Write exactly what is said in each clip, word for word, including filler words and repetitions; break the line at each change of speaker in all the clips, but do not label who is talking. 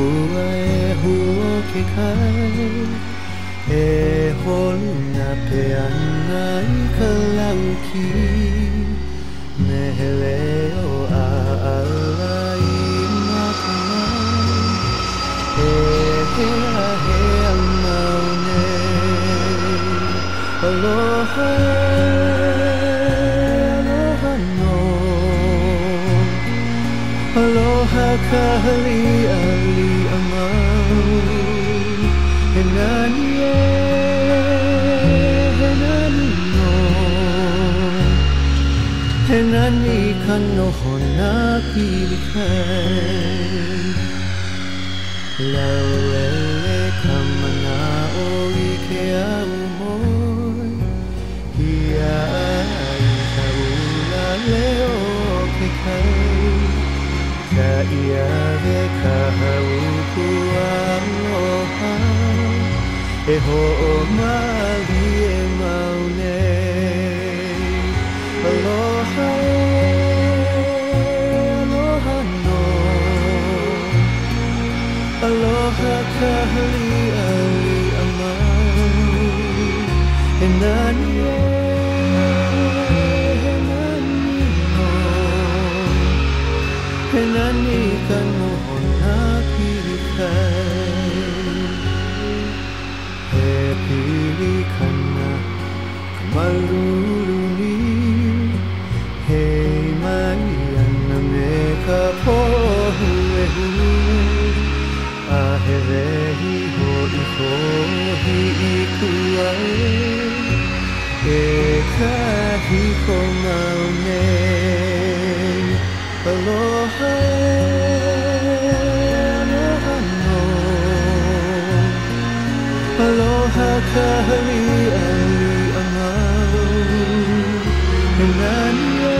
e huo ke kai e holu na pe ana I ka lauki me hele o a ala I makamai e hea hea maune aloha aloha no aloha ka halia lia mau he nani e he nani no he nani ka noho na pili kai lau ele ka mana o I ke au moi ia ai ka ula leo ke kai ka ia he ka hau aloha e ho o mali e maune aloha aloha no aloha ka halia lia mau e nani e he nani no he nani ka noho na pili kai he pili kana ka malulu ni he mai ana me ka pohu e hui a he rehi ho I kohi I kuae e ka hiko maune aloha aloha no aloha ka halia lia mau he nani e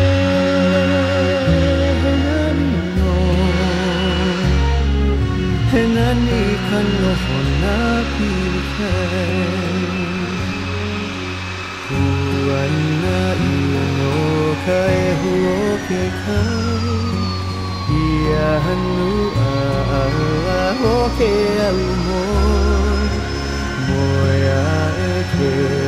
he nani no he nani ka noho na pili kai kuana ia no ka e huo ke kai ia hanu a ala ho ke alu moi moia e ke